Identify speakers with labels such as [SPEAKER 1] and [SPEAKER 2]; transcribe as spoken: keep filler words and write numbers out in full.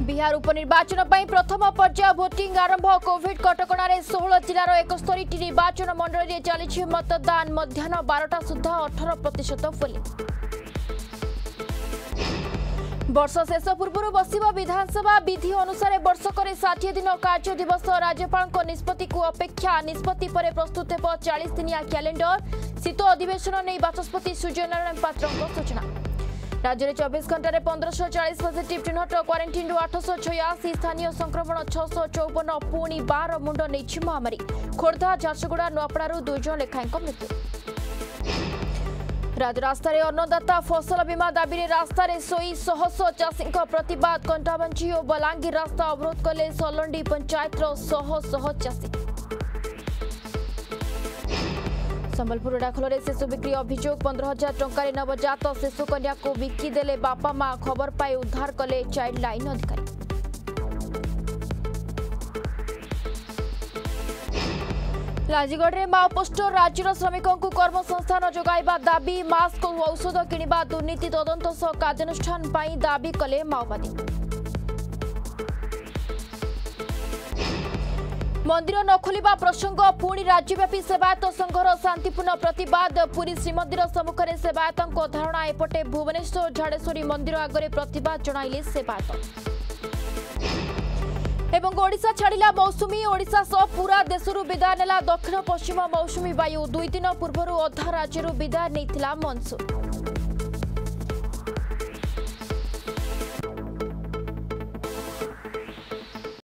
[SPEAKER 1] बिहार उपनिर्वाचन प्रथम पर्याय भोटिंग आरंभ। कोविड कटकणार षोह जिलार एकस्तरी निर्वाचन मंडल में चली मतदान। मध्याह्न बारटा सुधा अठारह प्रतिशत पोलिंग। वर्ष शेष पूर्व बसिब विधानसभा विधि अनुसार वर्षकर षाठी दिन कार्य दिवस। राज्यपाल निष्पत्ति को अपेक्षा। निष्पत्ति पर प्रस्तुत हो चालीस दिनिया कैलेंडर। शीत अधिवेशन नहीं बाचस्पति सूर्यनारायण पात्र सूचना। राज्य में चौबीस घंटे पंद्रह चालीस पॉजिटिव चिन्हट। क्वारंटाइन आठश छयासी। स्थानीय संक्रमण छःश चौवन। पुणी बार मुंड नहीं महामारी। खोर्धा झारसुगुड़ा नुआपड़ू दुईज लेखाएं मृत्यु। राजरास्तार अन्नदाता फसल बीमा दाबी में रास्तार शोई शहश चाषी प्रतिबाद। कंटाबांची और बलांगीर रास्ता अवरोध कले सलंडी पंचायत शह शह चाषी। संबलपुर डाखल शिशु बिक्री अभियोग। पंद्रह हजार टंकार नवजात शिशु कन्या को बिकिदेले बापा माँ। खबर पाई उद्धार कले चाइल्ड लाइन अधिकारी। लांजीगढ़ में माओ पोस्टर। राज्यर श्रमिकों को कर्मसंस्थान जोगाइबा दाबी। मास्क और औषध किणवा दुर्नीति तदंत सह कार्यानुष्ठान पाई दाबी कले माओवादी। मंदिर न खोलिबा प्रसंग। पुणी राज्यव्यापी सेवायत संघर शांतिपूर्ण प्रतिवाद। पुरी श्रीमंदिर सम्मुखें सेवायतों धारणा। एपटे भुवनेश्वर झाड़ेश्वरी मंदिर आगे प्रतिवाद जणाइले सेवायत। एवं ओडिशा छाड़िला मौसुमी। ओडिशा सह पूरा देशरू विदाय नेला दक्षिण पश्चिम मौसुमी वायु। दुई दिन पूर्व अधा राज्यरू विदाय नैथिला मॉनसून।